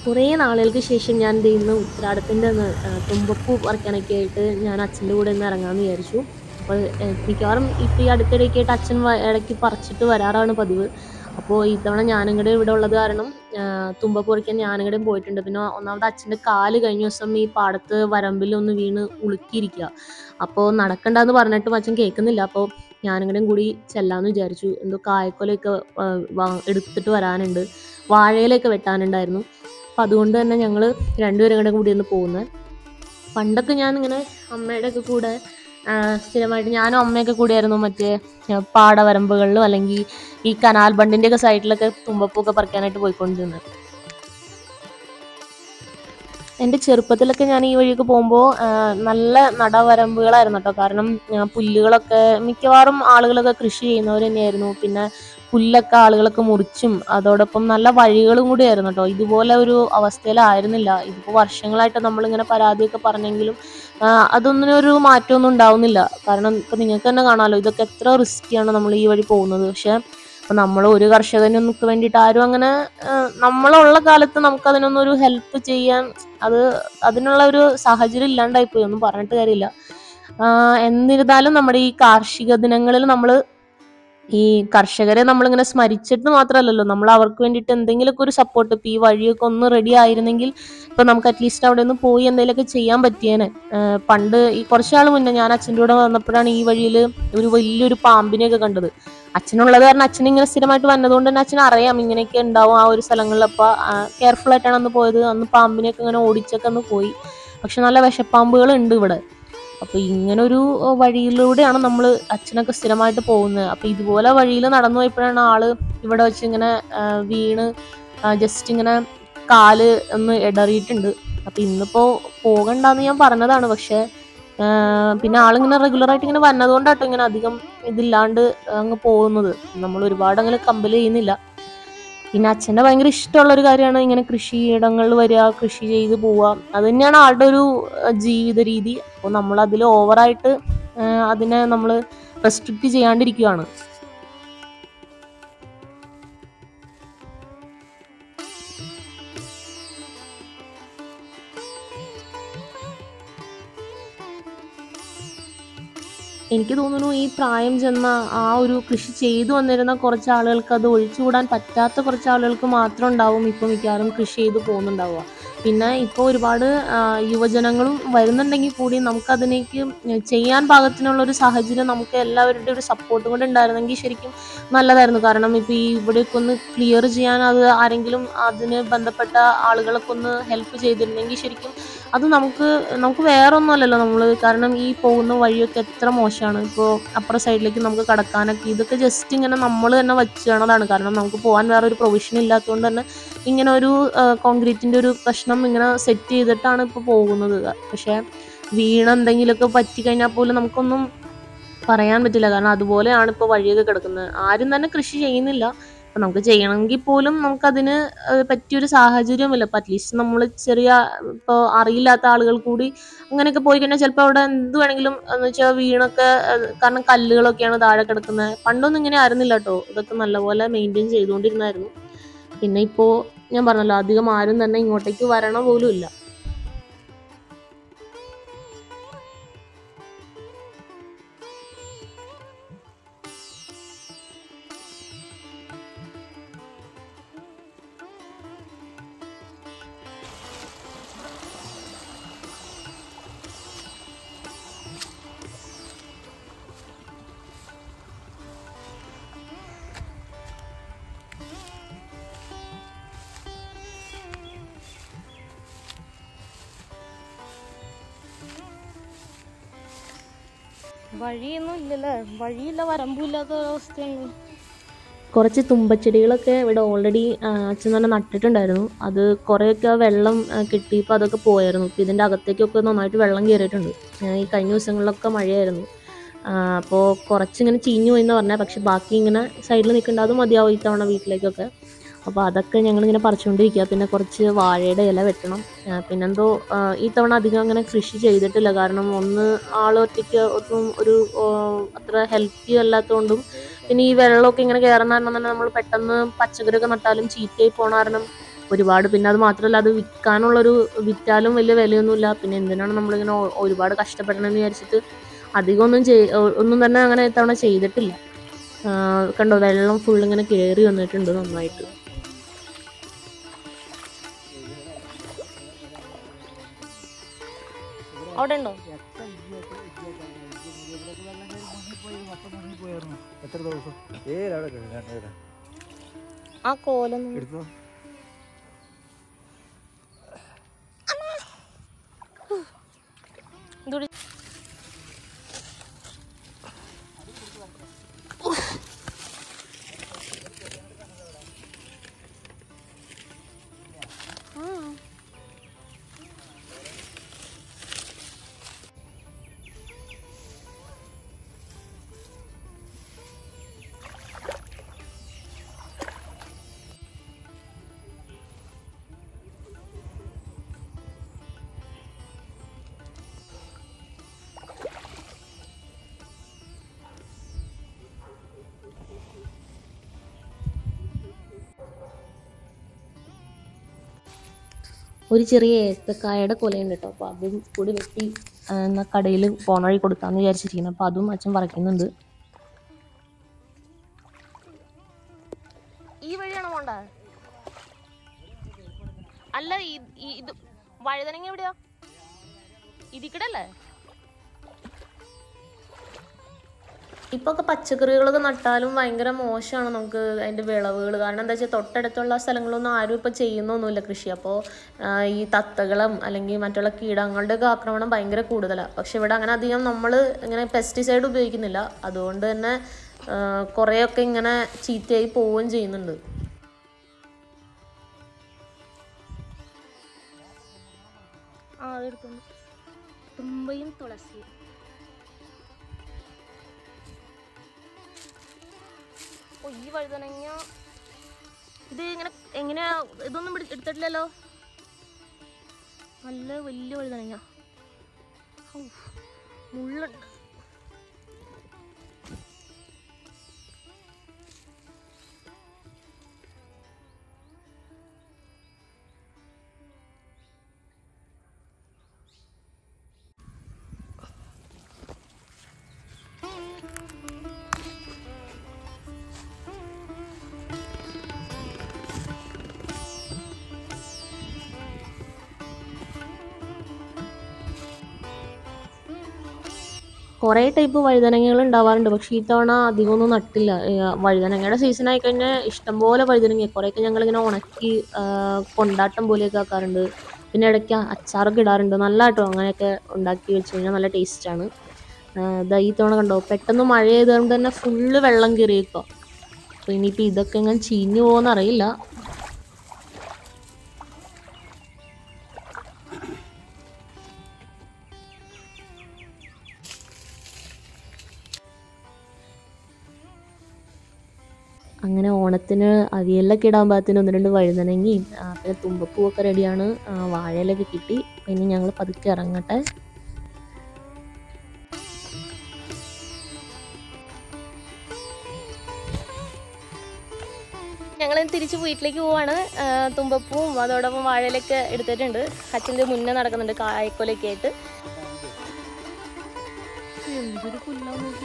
കുറേ നാളുകൾക്ക് ശേഷം ഞാൻ ദേ ഇന്ന് ഉത്രാടത്തിൻ്റെ അന്ന് തുമ്പപ്പൂ പറിക്കാനൊക്കെ ആയിട്ട് ഞാൻ അച്ഛൻ്റെ കൂടെ ഒന്ന് ഇറങ്ങാമെന്ന് വിചാരിച്ചു. അപ്പോൾ മിക്കവാറും ഇപ്പോൾ ഈ അടുത്തിടെയൊക്കെ ആയിട്ട് അച്ഛൻ ഇടയ്ക്ക് പറിച്ചിട്ട് വരാറാണ് പതിവ്. അപ്പോൾ ഇത്തവണ ഞാനിങ്ങടെ ഇവിടെ ഉള്ളത് കാരണം തുമ്പപ്പൂ പറിക്കാൻ ഞാനിങ്ങടെയും പോയിട്ടുണ്ട്. പിന്നെ ഒന്നാമത് അച്ഛൻ്റെ കാല് കഴിഞ്ഞ ദിവസം ഈ പാടത്ത് വരമ്പിലൊന്ന് വീണ് ഉളുക്കിയിരിക്കുക. അപ്പോൾ നടക്കണ്ടെന്ന് പറഞ്ഞിട്ടും അച്ഛൻ കേൾക്കുന്നില്ല. അപ്പോൾ ഞാനിങ്ങടെയും കൂടി ചെല്ലാമെന്ന് വിചാരിച്ചു. എന്തോ കായക്കൊലയൊക്കെ എടുത്തിട്ട് വരാനുണ്ട്, വാഴയിലൊക്കെ വെട്ടാനുണ്ടായിരുന്നു. അപ്പം അതുകൊണ്ട് തന്നെ ഞങ്ങൾ രണ്ടുപേരും കൂടെ കൂടി ഒന്ന് പോകുന്നത്. പണ്ടൊക്കെ ഞാനിങ്ങനെ അമ്മയുടെയൊക്കെ കൂടെ സ്ഥിരമായിട്ട് ഞാനും അമ്മയൊക്കെ കൂടിയായിരുന്നു മറ്റേ പാടവരമ്പുകളിലും അല്ലെങ്കിൽ ഈ കനാൽ ബണ്ടിൻ്റെയൊക്കെ സൈഡിലൊക്കെ തുമ്പപ്പൂക്കെ പറിക്കാനായിട്ട് പോയിക്കൊണ്ടിരുന്നത്. എൻ്റെ ചെറുപ്പത്തിലൊക്കെ ഞാൻ ഈ വഴിയൊക്കെ പോകുമ്പോൾ നല്ല നടവരമ്പുകളായിരുന്നു കേട്ടോ. കാരണം പുല്ലുകളൊക്കെ മിക്കവാറും ആളുകളൊക്കെ കൃഷി ചെയ്യുന്നവർ തന്നെയായിരുന്നു. പിന്നെ പുല്ലൊക്കെ ആളുകളൊക്കെ മുറിച്ചും അതോടൊപ്പം നല്ല വഴികളും കൂടിയായിരുന്നു കേട്ടോ. ഇതുപോലെ ഒരു അവസ്ഥയിലായിരുന്നില്ല. ഇതിപ്പോൾ വർഷങ്ങളായിട്ട് നമ്മളിങ്ങനെ പരാതിയൊക്കെ പറഞ്ഞെങ്കിലും അതൊന്നിനും ഒരു മാറ്റമൊന്നും ഉണ്ടാവുന്നില്ല. കാരണം ഇപ്പം നിങ്ങൾക്ക് തന്നെ കാണാമല്ലോ, ഇതൊക്കെ എത്ര റിസ്ക്കിയാണ് നമ്മൾ ഈ വഴി പോകുന്നത്. പക്ഷേ അപ്പം നമ്മൾ ഒരു കർഷകനൊക്കെ വേണ്ടിയിട്ട് ആരും അങ്ങനെ നമ്മളുള്ള കാലത്ത് നമുക്കതിനൊന്നും ഒരു ഹെൽപ്പ് ചെയ്യാൻ അതിനുള്ള ഒരു സാഹചര്യം ഇല്ലാണ്ടായിപ്പോയി, ഒന്നും പറഞ്ഞിട്ട് കാര്യമില്ല. എന്നിരുന്നാലും നമ്മുടെ ഈ കാർഷിക ദിനങ്ങളിൽ നമ്മൾ ഈ കർഷകരെ നമ്മളിങ്ങനെ സ്മരിച്ചിട്ട് മാത്രമല്ലല്ലോ, നമ്മൾ അവർക്ക് വേണ്ടിയിട്ട് എന്തെങ്കിലുമൊക്കെ ഒരു സപ്പോർട്ട്, ഇപ്പം ഈ വഴിയൊക്കെ ഒന്ന് റെഡി ആയിരുന്നെങ്കിൽ ഇപ്പം നമുക്ക് അറ്റ്ലീസ്റ്റ് അവിടെ ഒന്ന് പോയി എന്തെങ്കിലുമൊക്കെ ചെയ്യാൻ പറ്റിയേനെ. പണ്ട് ഈ കുറച്ചാൾ മുന്നേ ഞാൻ അച്ഛൻ്റെ കൂടെ വന്നപ്പോഴാണ് ഈ വഴിയിൽ ഒരു വലിയൊരു പാമ്പിനെയൊക്കെ കണ്ടത്. അച്ഛനുള്ളത് കാരണം അച്ഛൻ ഇങ്ങനെ സ്ഥിരമായിട്ട് വന്നതുകൊണ്ട് തന്നെ അച്ഛൻ അറിയാം ഇങ്ങനെയൊക്കെ ഉണ്ടാവും ആ ഒരു സ്ഥലങ്ങളിൽ. അപ്പോൾ കെയർഫുൾ ആയിട്ടാണ് അന്ന് പോയത്. അന്ന് പാമ്പിനെയൊക്കെ ഇങ്ങനെ ഓടിച്ചൊക്കെ അന്ന് പോയി. പക്ഷെ നല്ല വിഷപ്പാമ്പുകൾ ഉണ്ട് ഇവിടെ. അപ്പോൾ ഇങ്ങനൊരു വഴിയിലൂടെയാണ് നമ്മൾ അച്ഛനൊക്കെ സ്ഥിരമായിട്ട് പോകുന്നത്. അപ്പോൾ ഇതുപോലെ വഴിയിൽ നടന്നു പോയപ്പോഴാണ് ആള് ഇവിടെ വെച്ച് ഇങ്ങനെ വീണ് ജസ്റ്റ് ഇങ്ങനെ കാല് ഒന്ന് ഇടറിയിട്ടുണ്ട്. അപ്പോൾ ഇന്നിപ്പോൾ പോകണ്ടെന്ന് ഞാൻ പറഞ്ഞതാണ്. പക്ഷേ പിന്നെ ആളിങ്ങനെ റെഗുലറായിട്ട് ഇങ്ങനെ വന്നതുകൊണ്ടാട്ടോ ഇങ്ങനെ അധികം ഇതില്ലാണ്ട് അങ്ങ് പോകുന്നത്. നമ്മൾ ഒരുപാട് അങ്ങനെ കമ്പൽ ചെയ്യുന്നില്ല. പിന്നെ അച്ഛൻ്റെ ഭയങ്കര ഇഷ്ടമുള്ളൊരു കാര്യമാണ് ഇങ്ങനെ കൃഷിയിടങ്ങളിൽ വരിക, കൃഷി ചെയ്ത് പോവുക. അത് തന്നെയാണ് ആളുടെ ഒരു ജീവിത രീതി. അപ്പോൾ നമ്മളതിൽ ഓവറായിട്ട് അതിനെ നമ്മൾ റെസ്ട്രിക്റ്റ് ചെയ്യാണ്ടിരിക്കുകയാണ്. എനിക്ക് തോന്നുന്നു ഈ പ്രായം ചെന്ന ആ ഒരു കൃഷി ചെയ്തു വന്നിരുന്ന കുറച്ച് ആളുകൾക്ക് അത് ഒഴിച്ചുകൂടാൻ പറ്റാത്ത കുറച്ച് ആളുകൾക്ക് മാത്രം ഉണ്ടാവും ഇപ്പോൾ മിക്കവാറും കൃഷി ചെയ്ത് പോകുന്നുണ്ടാവുക. പിന്നെ ഇപ്പോൾ ഒരുപാട് യുവജനങ്ങളും വരുന്നുണ്ടെങ്കിൽ കൂടി നമുക്കതിനേക്ക് ചെയ്യാൻ പാകത്തിനുള്ളൊരു സാഹചര്യം നമുക്ക് എല്ലാവരുടെയും ഒരു സപ്പോർട്ടും കൂടെ ഉണ്ടായിരുന്നെങ്കിൽ ശരിക്കും നല്ലതായിരുന്നു. കാരണം ഇപ്പോൾ ഈ ഇവിടെയൊക്കെ ഒന്ന് ക്ലിയർ ചെയ്യാൻ അത് ആരെങ്കിലും അതിന് ബന്ധപ്പെട്ട ആളുകളൊക്കെ ഒന്ന് ഹെൽപ്പ് ചെയ്തിരുന്നെങ്കിൽ ശരിക്കും അത് നമുക്ക് വേറെ ഒന്നുമല്ലല്ലോ നമ്മൾ. കാരണം ഈ പോകുന്ന വഴിയൊക്കെ എത്ര മോശമാണ്. ഇപ്പോൾ അപ്പുറ സൈഡിലേക്ക് നമുക്ക് കടക്കാനൊക്കെ ഇതൊക്കെ ജസ്റ്റ് ഇങ്ങനെ നമ്മൾ തന്നെ വെച്ചതാണ്. കാരണം നമുക്ക് പോകാൻ വേറെ ഒരു പ്രൊവിഷൻ ഇല്ലാത്തതുകൊണ്ട് തന്നെ ഇങ്ങനെ ഒരു കോൺക്രീറ്റിൻ്റെ ഒരു പ്രശ്നം ഇങ്ങനെ സെറ്റ് ചെയ്തിട്ടാണ് ഇപ്പോൾ പോകുന്നത്. പക്ഷേ എന്തെങ്കിലുമൊക്കെ പറ്റിക്കഴിഞ്ഞാൽ പോലും നമുക്കൊന്നും പറയാൻ പറ്റില്ല. കാരണം അതുപോലെയാണ് ഇപ്പോൾ വഴിയൊക്കെ കിടക്കുന്നത്. ആരും തന്നെ കൃഷി ചെയ്യുന്നില്ല. അപ്പം നമുക്ക് ചെയ്യണമെങ്കിൽ പോലും നമുക്കതിന് പറ്റിയൊരു സാഹചര്യമില്ല. അപ്പം അറ്റ്ലീസ്റ്റ് നമ്മൾ ചെറിയ ഇപ്പോൾ അറിയില്ലാത്ത ആളുകൾ കൂടി അങ്ങനെയൊക്കെ പോയി കഴിഞ്ഞാൽ ചിലപ്പോൾ അവിടെ എന്ത് വേണമെങ്കിലും എന്ന് വെച്ചാൽ വീണൊക്കെ, കാരണം കല്ലുകളൊക്കെയാണ് താഴെ കിടക്കുന്നത്. പണ്ടൊന്നും ഇങ്ങനെ ആയിരുന്നില്ല കേട്ടോ. ഇതൊക്കെ നല്ലപോലെ മെയിൻറ്റെയിൻ ചെയ്തുകൊണ്ടിരുന്നായിരുന്നു. പിന്നെ ഇപ്പോൾ ഞാൻ പറഞ്ഞല്ലോ, അധികം ആരും തന്നെ ഇങ്ങോട്ടേക്ക് വരണ പോലും ഇല്ല. വഴിയൊന്നും ഇല്ലല്ലേ, വഴിയില്ല, വരമ്പുമില്ലാത്ത അവസ്ഥയാണ്. കുറച്ച് തുമ്പച്ചെടികളൊക്കെ ഇവിടെ ഓൾറെഡി അച്ഛൻ തന്നെ നട്ടിട്ടുണ്ടായിരുന്നു. അത് കുറേയൊക്കെ വെള്ളം കിട്ടിയപ്പോൾ അതൊക്കെ പോയായിരുന്നു. ഇപ്പോൾ ഇതിൻ്റെ അകത്തേക്കൊക്കെ നന്നായിട്ട് വെള്ളം കയറിയിട്ടുണ്ട്. ഈ കഴിഞ്ഞ ദിവസങ്ങളിലൊക്കെ മഴയായിരുന്നു. അപ്പോൾ കുറച്ചിങ്ങനെ ചീഞ്ഞു പോയി എന്ന് പറഞ്ഞാൽ, പക്ഷെ ബാക്കി ഇങ്ങനെ സൈഡിൽ നിൽക്കേണ്ട അത് മതിയാവും ഇത്തവണ വീട്ടിലേക്കൊക്കെ. അപ്പോൾ അതൊക്കെ ഞങ്ങളിങ്ങനെ പറിച്ചുകൊണ്ടിരിക്കുക. പിന്നെ കുറച്ച് വാഴയുടെ ഇല വെട്ടണം. പിന്നെന്തോ ഈ തവണ അധികം അങ്ങനെ കൃഷി ചെയ്തിട്ടില്ല. കാരണം ഒന്ന് ഒറ്റയ്ക്ക് ഒന്നും ഒരു അത്ര ഹെൽത്തി അല്ലാത്തതുകൊണ്ടും പിന്നെ ഈ വെള്ളമൊക്കെ ഇങ്ങനെ കയറുന്ന കാരണം തന്നെ നമ്മൾ പെട്ടെന്ന് പച്ചക്കറിയൊക്കെ നട്ടാലും ചീത്തയായി പോണ കാരണം ഒരുപാട്. പിന്നെ അത് മാത്രമല്ല, അത് വിറ്റാലും വലിയ വിലയൊന്നുമില്ല. പിന്നെ എന്തിനാണ് നമ്മളിങ്ങനെ ഒരുപാട് കഷ്ടപ്പെടണമെന്ന് വിചാരിച്ചിട്ട് അധികമൊന്നും ഒന്നും തന്നെ അങ്ങനെ ഇത്തവണ ചെയ്തിട്ടില്ല. കണ്ടോ, വെള്ളം ഫുൾ ഇങ്ങനെ കയറി വന്നിട്ടുണ്ട് നന്നായിട്ട്. അവിടെ ഉണ്ടോ? ആ കോലൊന്നും എടുത്തോ. ഒരു ചെറിയ ഏത്തക്കായയുടെ കൊലയുണ്ട് കേട്ടോ. അപ്പോൾ അതും കൂടി വെട്ടി എന്നാൽ കടയിൽ പോണ വഴി കൊടുക്കാമെന്ന് വിചാരിച്ചിരിക്കുന്നത്. അപ്പോൾ അതും അച്ഛൻ പറിക്കുന്നുണ്ട്. ഈ വഴിയാണോ പോണ്ട? അല്ല, ഇത് വഴുതനങ്ങ എവിടെയാ? ഇതിക്കടല്ലേ? ഇപ്പോൾ ഒക്കെ പച്ചക്കറികളൊക്കെ നട്ടാലും ഭയങ്കര മോശമാണ് നമുക്ക് അതിൻ്റെ വിളവുകൾ. കാരണം എന്താ വെച്ചാൽ തൊട്ടടുത്തുള്ള സ്ഥലങ്ങളൊന്നും ആരും ഇപ്പോൾ ചെയ്യുന്നൊന്നുമില്ല കൃഷി. അപ്പോൾ ഈ തത്തകളും അല്ലെങ്കിൽ മറ്റുള്ള കീടങ്ങളുടെയൊക്കെ ആക്രമണം ഭയങ്കര കൂടുതലാണ്. പക്ഷെ ഇവിടെ അങ്ങനെ അധികം നമ്മൾ ഇങ്ങനെ പെസ്റ്റിസൈഡ് ഉപയോഗിക്കുന്നില്ല. അതുകൊണ്ട് തന്നെ കുറേയൊക്കെ ഇങ്ങനെ ചീത്തയായി പോവുകയും ചെയ്യുന്നുണ്ട്. അതെടുത്തു. തുമ്പയും തുളസിയും. ഈ വഴുതനങ്ങ ഇത് ഇങ്ങനെ എങ്ങനെയാ? ഇതൊന്നും എടുത്തിട്ടില്ലല്ലോ. നല്ല വലിയ വഴുതനങ്ങ. മുള്ളുണ്ട്. കുറേ ടൈപ്പ് വഴുതനങ്ങകൾ ഉണ്ടാവാറുണ്ട്. പക്ഷേ ഇത്തവണ അധികമൊന്നും നട്ടില്ല. വഴുതനങ്ങയുടെ സീസൺ ആയിക്കഴിഞ്ഞാൽ ഇഷ്ടംപോലെ വഴുതനങ്ങ. കുറേയൊക്കെ ഞങ്ങളിങ്ങനെ ഉണക്കി കൊണ്ടാട്ടം പോലെയൊക്കെ ആക്കാറുണ്ട്. പിന്നെ ഇടയ്ക്ക് അച്ചാറൊക്കെ ഇടാറുണ്ട്. നല്ല കേട്ടോ, അങ്ങനെയൊക്കെ ഉണ്ടാക്കി വെച്ച് കഴിഞ്ഞാൽ നല്ല ടേസ്റ്റാണ്. ഈ തവണ കണ്ടോ, പെട്ടെന്ന് മഴ ചെയ്തുകൊണ്ട് തന്നെ ഫുള്ള് വെള്ളം കയറിയേക്കുക. അപ്പോൾ ഇനിയിപ്പോൾ ഇതൊക്കെ ഇങ്ങനെ ചീഞ്ഞു പോകുമെന്നറിയില്ല. അങ്ങനെ ഓണത്തിന് അവിയലിലൊക്കെ ഇടാൻ പാകത്തിന് 1-2 വഴുതനങ്ങയും പിന്നെ തുമ്പപ്പൂവൊക്കെ റെഡിയാണ്. വാഴയിലൊക്കെ കിട്ടി. ഇനി ഞങ്ങൾ പതുക്കെ ഇറങ്ങട്ടെ. ഞങ്ങൾ തിരിച്ച് വീട്ടിലേക്ക് പോവാണ്. തുമ്പപ്പൂവും അതോടൊപ്പം വാഴയിലൊക്കെ എടുത്തിട്ടുണ്ട്. അച്ഛൻ്റെ മുന്നേ നടക്കുന്നുണ്ട് കായക്കൊലൊക്കെ ആയിട്ട്. എന്തൊരു പുല്ലാന്ന് നോക്കി.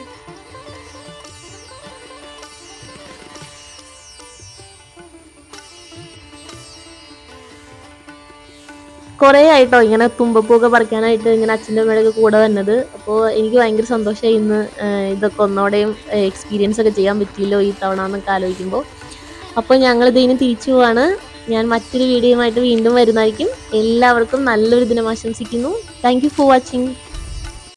കുറേ ആയിട്ടോ ഇങ്ങനെ തുമ്പപ്പൂവൊക്കെ പറിക്കാനായിട്ട് ഇങ്ങനെ അച്ഛൻ്റെ അമ്മയുടെയൊക്കെ കൂടെ വന്നത്. അപ്പോൾ എനിക്ക് ഭയങ്കര സന്തോഷമായി ഇന്ന് ഇതൊക്കെ ഒന്നോടെയും എക്സ്പീരിയൻസ് ഒക്കെ ചെയ്യാൻ പറ്റിയല്ലോ ഈ തവണ എന്നൊക്കെ ആലോചിക്കുമ്പോൾ. അപ്പോൾ ഞങ്ങളിത് ഇനി തിരിച്ചു പോവാണ്. ഞാൻ മറ്റൊരു വീഡിയോയുമായിട്ട് വീണ്ടും വരുന്നതായിരിക്കും. എല്ലാവർക്കും നല്ലൊരു ദിനം ആശംസിക്കുന്നു. Thank you for watching.